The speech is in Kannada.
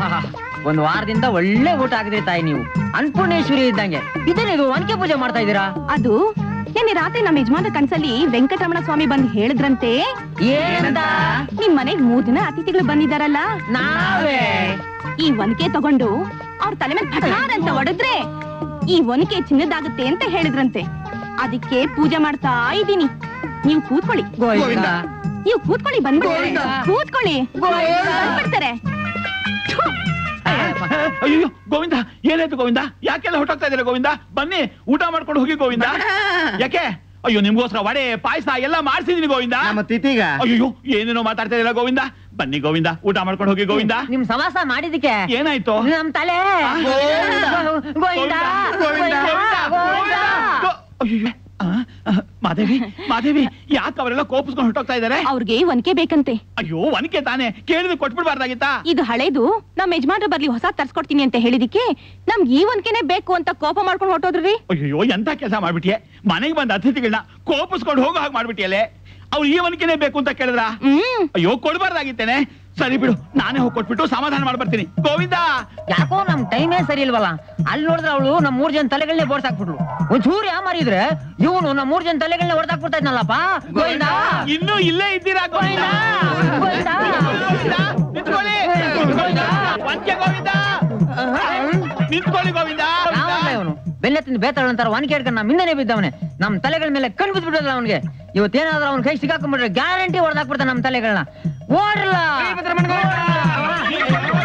ಒಂದ್ ವಾರದಿಂದ ಒಳ್ಳೆ ಊಟ ಆಗಿದ್ರಿ ತಾಯಿ ನೀವು ಅನ್ನಪೂರ್ಣೇಶ್ವರಿ ಇದ್ದಂಗೆ. ಇದೇನಿದು ಒನಕೆ ಪೂಜೆ ಮಾಡ್ತಾ ಇದ್ದೀರಾ? ಅದು ನಿನ್ನೆ ರಾತ್ರಿ ನಮ್ಮ ಯಜಮಾನ ಕನ್ಸಲ್ಲಿ ವೆಂಕಟರಮಣ ಸ್ವಾಮಿ ಬಂದು ಹೇಳಿದ್ರಂತೆ. ಏನಂತ? ನಿಮ್ ಮನೆಗ್ 3 ದಿನ ಅತಿಥಿಗಳು ಬಂದಿದಾರಲ್ಲ, ನಾವೇ ಈ ಒನಕೆ ತಗೊಂಡು ಅವ್ರ ತಲೆ ಮೇಲೆ ಪಟಾರ್ ಅಂತ ಹೊಡೆದ್ರೆ ಈ ಒನಕೆ ಚಿನ್ನದಾಗುತ್ತೆ ಅಂತ ಹೇಳಿದ್ರಂತೆ. ಅದಕ್ಕೆ ಪೂಜೆ ಮಾಡ್ತಾ ಇದ್ದೀನಿ. ನೀವು ಕೂತ್ಕೊಳ್ಳಿ. ನೀವು ಕೂತ್ಕೊಳ್ಳಿ, ಬಂದು ಕೂತ್ಕೊಳ್ಳಿ, ಬಂದ್ಬಿಡ್ತಾರೆ. ಅಯ್ಯೋ ಗೋವಿಂದ, ಏನಾಯ್ತು ಗೋವಿಂದ? ಯಾಕೆಲ್ಲ ಹೊಟ್ಟೋಗ್ತಾ ಇದ್ದೀರಾ ಗೋವಿಂದ? ಬನ್ನಿ ಊಟ ಮಾಡ್ಕೊಂಡು ಹೋಗಿ ಗೋವಿಂದ. ಯಾಕೆ? ಅಯ್ಯೋ ನಿಮ್ಗೋಸ್ಕರ ವಡೆ ಪಾಯಸ ಎಲ್ಲ ಮಾಡ್ಸಿದೀನಿ ಗೋವಿಂದ. ಅಯ್ಯೋ ಏನೇನೋ ಮಾತಾಡ್ತಾ ಇದ್ದೀರಾ ಗೋವಿಂದ. ಬನ್ನಿ ಗೋವಿಂದ, ಊಟ ಮಾಡ್ಕೊಂಡು ಹೋಗಿ ಗೋವಿಂದ. ನಿಮ್ ಸಮಾಸ ಮಾಡಿದಕ್ಕೆ ಏನಾಯ್ತು? ನಮ್ ತಲೆ ಮಾದೇವಿ, ಮಾದೇವಿ, ಯಾಕೆ ಅವರೆಲ್ಲ ಕೋಪಿಸ್ಕೊಂಡು ಹೊಟ್ಟೋಗ್ತಾ ಇದಾರೆ? ಅವ್ರಿಗೆ ಒನಕೆ ಬೇಕಂತೆ. ಅಯ್ಯೋ ಒನಕೆ ತಾನೆ, ಕೇಳಿದ್ರೆ ಕೊಟ್ಬಿಡ್ಬಾರ್ದಾಗಿತ್ತಾ? ಇದು ಹಳೇದು, ನಮ್ ಯಜಮಾನ್ರ ಬರ್ಲಿ ಹೊಸ ತರ್ಸ್ಕೊಡ್ತೀನಿ ಅಂತ ಹೇಳಿದಿಕ್ಕೆ ನಮ್ಗೆ ಈ ಒನಕೆನೆ ಬೇಕು ಅಂತ ಕೋಪ ಮಾಡ್ಕೊಂಡು ಹೊಟ್ಟೋದ್ರಿ. ಅಯ್ಯೋ ಎಂತ ಕೆಲಸ ಮಾಡ್ಬಿಟ್ಟಿಯೇ, ಮನೆಗೆ ಬಂದ ಅತಿಥಿಗಳನ್ನ ಕೋಪಿಸ್ಕೊಂಡು ಹೋಗೋ ಹಾಗೆ ಮಾಡ್ಬಿಟ್ಟಿಯಲ್ಲೇ. ಅವ್ರು ಈ ಒನಕೆನೆ ಬೇಕು ಅಂತ ಕೇಳಿದ್ರ? ಅಯ್ಯೋ ಕೊಡ್ಬಾರ್ದಾಗಿತ್ತೇನೆ. ಸರಿ ಬಿಡು, ನಾನೇ ಹೋಗಿ ಕೊಟ್ಬಿಟ್ಟು ಸಮಾಧಾನ ಮಾಡ್ಬರ್ತೀನಿ. ಗೋವಿಂದ, ಯಾಕೋ ನಮ್ ಟೈಮೇ ಸರಿ ಇಲ್ವಲ್ಲ. ಅಲ್ಲಿ ನೋಡಿದ್ರೆ ಅವಳು ನಮ್ 3 ಜನ ತಲೆಗಳನ್ನೇ ಬೋರ್ಸಾಕ್ಬಿಟ್ಲು. ಒಂಚೂರು ಮಾರಿದ್ರೆ ಇವನು ನಮ್ 3 ಜನ ತಲೆಗಳನ್ನೇ ಹೊಡೆದಾಕ್ಬಿಡ್ತಾ ಇದ್ನಲ್ಲಪ್ಪ. ಗೋವಿಂದ, ಇನ್ನೂ ಇಲ್ಲೇ ಇದ್ದೀರಾ ಗೋವಿಂದ? ನಿಂತ್ಕೊಳ್ಳಿ ಗೋವಿಂದ. ಇವನು ಬೆನ್ನೆತ್ತಿನ ಬೇತಾಳ ಅಂತಾರ ಒನಕೆ ಹಿಡ್ಕೊಂಡು ನಮ್ ಹಿಂದೆನೆ ಬಿದ್ದವನೆ. ನಮ್ ತಲೆಗಳ ಮೇಲೆ ಕಣ್ ಬಿದ್ಬಿಡಲ್ಲ ಅವನಿಗೆ. ಇವತ್ತೇನಾದ್ರೂ ಅವ್ನ ಕೈ ಸಿಕ್ಕಾಕೊಂಡ್ಬಿಟ್ರೆ ಗ್ಯಾರಂಟಿ ಹೊಡೆದಾಕ್ಬಿಡ್ತಾನೆ ನಮ್ ತಲೆಗಳನ್ನ. ಓಡ್ರಲ್ಲ.